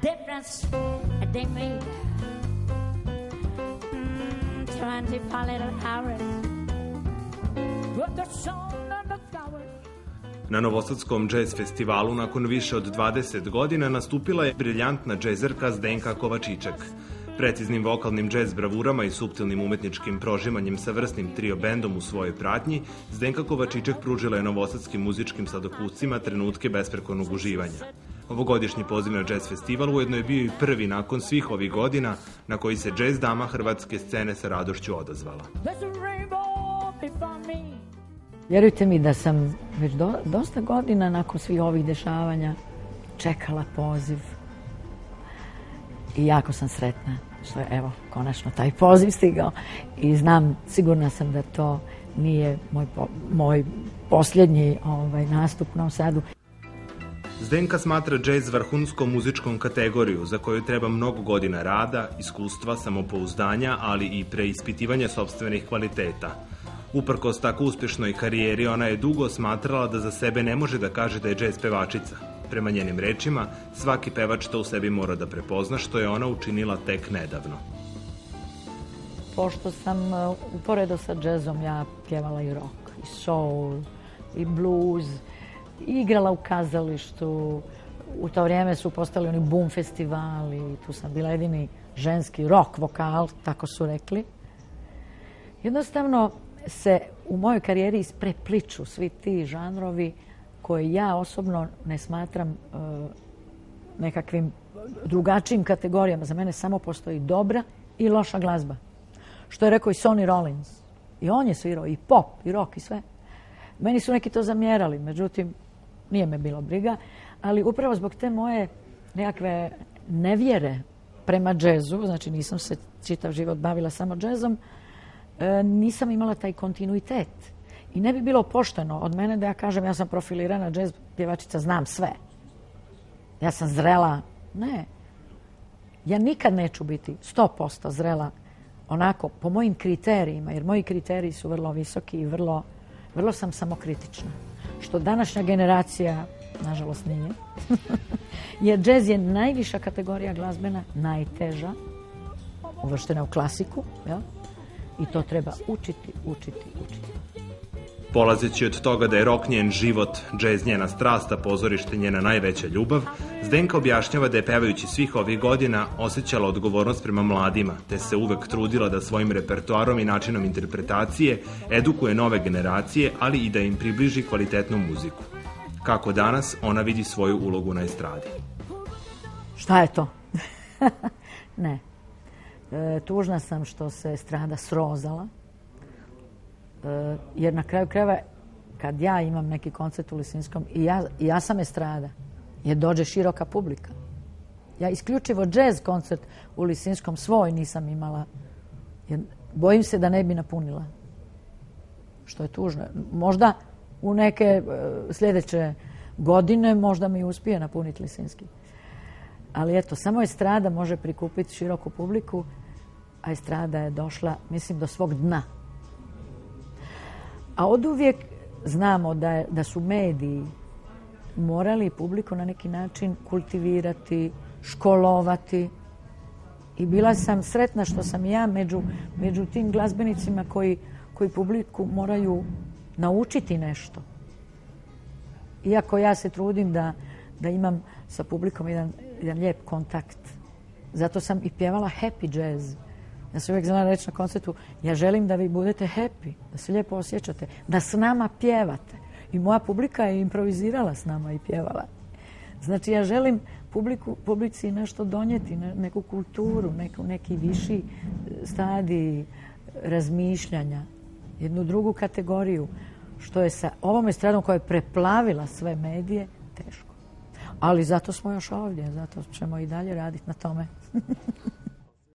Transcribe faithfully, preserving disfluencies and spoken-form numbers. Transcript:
difference they made. Mm, twenty-four little hours with the sun and the flowers. Na Novosadskom džez festivalu nakon više od dvadeset godina nastupila je briljantna džezerka Zdenka Kovačiček. Preciznim vokalnim džez bravurama i suptilnim umetničkim prožimanjem sa vrsnim trio bendom u svojoj pratnji, Zdenka Kovačiček pružila je novosadskim muzičkim sladokuscima trenutke besprekornog uživanja. Ovogodišnji poziv na džez festival ujedno je bio i prvi nakon svih ovih godina na koji se džez dama hrvatske scene sa radošću odazvala. Vjerujte mi da sam već do, dosta godina nakon svih ovih dešavanja čekala poziv i jako sam sretna što je, evo, konačno taj poziv stigao i znam, sigurna sam da to nije moj, po, moj posljednji ovaj, nastup u Novom Sadu. Zdenka smatra džez vrhunskom muzičkom kategoriju za koju treba mnogo godina rada, iskustva, samopouzdanja, ali i preispitivanja sopstvenih kvaliteta. Uprkos tako uspešnoj karijeri, ona je dugo smatrala da za sebe ne može da kaže da je džez pevačica. Prema njenim rečima, svaki pevač to u sebi mora da prepozna, što je ona učinila tek nedavno. Pošto sam uporedo sa džezom ja pjevala i rock, i soul, i blues, i igrala u kazalištu. U to vrijeme su postali oni boom festivali, tu sam bila jedini ženski rock vokal, tako su rekli. Jednostavno se u mojoj karijeri isprepliču svi ti žanrovi koje ja osobno ne smatram uh, nekakvim drugačijim kategorijama. Za mene samo postoji dobra i loša glazba. Što je rekao i Sonny Rollins. I on je svirao i pop, i rock, i sve. Meni su neki to zamjerali, međutim, nije me bilo briga. Ali upravo zbog te moje nekakve nevjere prema džezu, znači nisam se čitav život bavila samo džezom, uh, nisam imala taj kontinuitet. I ne bi bilo pošteno od mene da ja kažem ja sam profilirana džez pjevačica, znam sve. Ja sam zrela. Ne. Ja nikad neću biti sto posto zrela onako po mojim kriterijima, jer moji kriteriji su vrlo visoki i vrlo, vrlo sam samokritična. Što današnja generacija, nažalost, nije. Jer džez je najviša kategorija glazbena, najteža, uvrštena u klasiku, jel? I to treba učiti, učiti, učiti. Polazeći od toga da je rock njen život, džez njena strast, a pozorište njena najveća ljubav, Zdenka objašnjava da je pevajući svih ovih godina osjećala odgovornost prema mladima, te se uvek trudila da svojim repertoarom i načinom interpretacije edukuje nove generacije, ali i da im približi kvalitetnu muziku. Kako danas ona vidi svoju ulogu na estradi? Šta je to? Ne. E, tužna sam što se estrada srozala. Jer na kraju krajeva kad ja imam neki koncert u Lisinskom i ja, ja sam estrada, jer dođe široka publika. Ja isključivo džez koncert u Lisinskom svoj nisam imala, jer bojim se da ne bi napunila. Što je tužno. Možda u neke sljedeće godine možda mi uspije napuniti Lisinski. Ali eto, samo estrada može prikupiti široku publiku, a estrada je došla, mislim, do svog dna. A oduvijek znamo da, je, da su mediji morali publiku na neki način kultivirati, školovati. I bila sam sretna što sam ja među, među tim glazbenicima koji, koji publiku moraju naučiti nešto. Iako ja se trudim da, da imam sa publikom jedan, jedan lijep kontakt. Zato sam i pjevala happy jazz. Ja sam uvijek znala reći na koncertu, ja želim da vi budete happy, da se lijepo osjećate, da s nama pjevate. I moja publika je improvizirala s nama i pjevala. Znači, ja želim publiku, publici nešto donijeti, neku kulturu, neku, neki viši stadij razmišljanja, jednu drugu kategoriju, što je sa ovom estradom koja je preplavila sve medije, teško. Ali zato smo još ovdje, zato ćemo i dalje raditi na tome.